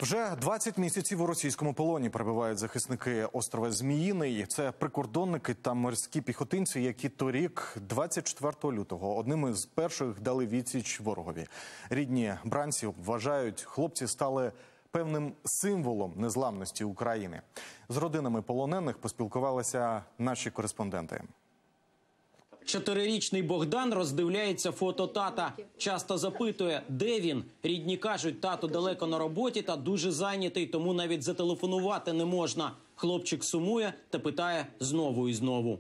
Вже 20 місяців у російському полоні перебувають захисники острова Зміїний. Це прикордонники та морські піхотинці, які торік, 24 лютого, одним із перших дали відсіч ворогові. Рідні бранців вважають, хлопці стали певним символом незламності України. З родинами полонених поспілкувалися наші кореспонденти. 4-річний Богдан роздивляється фото тата. Часто запитує, де він. Рідні кажуть, тато далеко на роботі та дуже зайнятий, тому навіть зателефонувати не можна. Хлопчик сумує та питає знову і знову.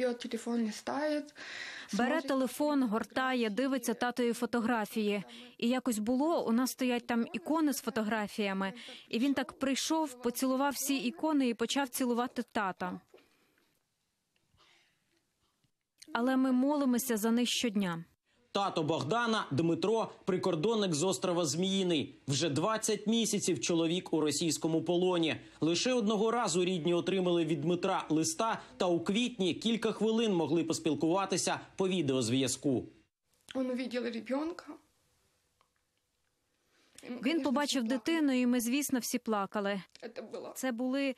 Бере телефон, гортає, дивиться татові фотографії. І якось було, у нас стоять там ікони з фотографіями. І він так прийшов, поцілував всі ікони і почав цілувати тата. Але ми молимося за них щодня. Тато Богдана – Дмитро, прикордонник з острова Зміїний. Вже 20 місяців чоловік у російському полоні. Лише одного разу рідні отримали від Дмитра листа, та у квітні кілька хвилин могли поспілкуватися по відеозв'язку. Він побачив дитину, і ми, звісно, всі плакали. Це були...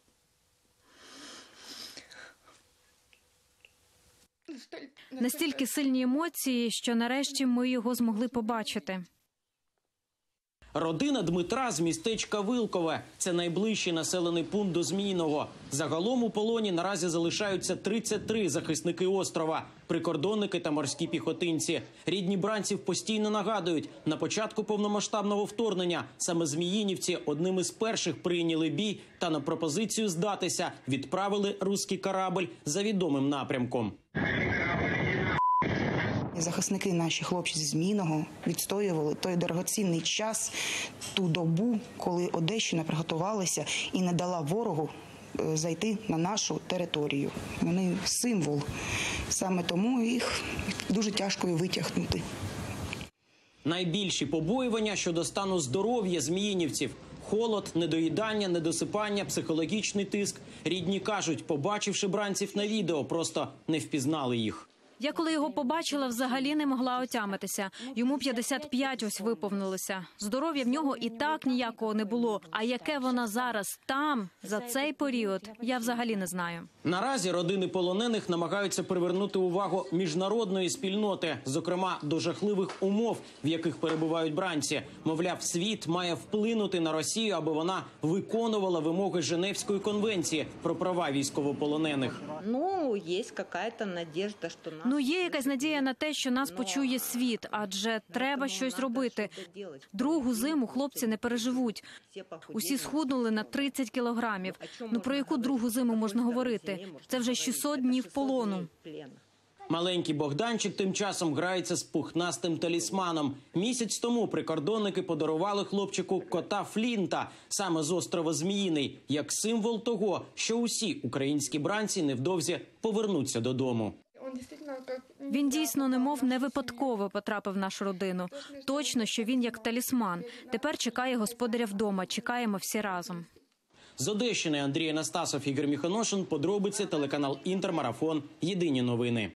настільки сильні емоції, що нарешті ми його змогли побачити. Родина Дмитра з містечка Вилкове. Це найближчий населений пункт до Зміїного. Загалом у полоні наразі залишаються 33 захисники острова, прикордонники та морські піхотинці. Рідні бранців постійно нагадують, на початку повномасштабного вторгнення саме зміїнівці одним із перших прийняли бій та на пропозицію здатися відправили руський корабль за відомим напрямком. Захисники наші, хлопці зі Зміїного, відстоювали той дорогоцінний час, ту добу, коли Одещина приготувалася і не дала ворогу зайти на нашу територію. Вони символ. Саме тому їх дуже тяжко витягнути. Найбільші побоювання щодо стану здоров'я зміїнівців. Холод, недоїдання, недосипання, психологічний тиск. Рідні кажуть, побачивши бранців на відео, просто не впізнали їх. Я коли його побачила, взагалі не могла отямитися. Йому 55 ось виповнилося. Здоров'я в нього і так ніякого не було. А яке воно зараз там, за цей період, я взагалі не знаю. Наразі родини полонених намагаються привернути увагу міжнародної спільноти, зокрема до жахливих умов, в яких перебувають бранці. Мовляв, світ має вплинути на Росію, аби вона виконувала вимоги Женевської конвенції про права військовополонених. Є якась надія на те, що нас почує світ, адже треба щось робити. Другу зиму хлопці не переживуть. Усі схуднули на 30 кілограмів. Про яку другу зиму можна говорити? Це вже 600 днів полону. Маленький Богданчик тим часом грається з пухнастим талісманом. Місяць тому прикордонники подарували хлопчику кота Флінта, саме з острова Зміїний, як символ того, що усі українські бранці невдовзі повернуться додому. Він дійсно немов не випадково потрапив в нашу родину. Точно, що він як талісман. Тепер чекає господаря вдома, чекаємо всі разом. З Одещини Андрій Анастасов, Ігор Міхоношин, подробиці, телеканал «Інтер», Марафон, Єдині новини.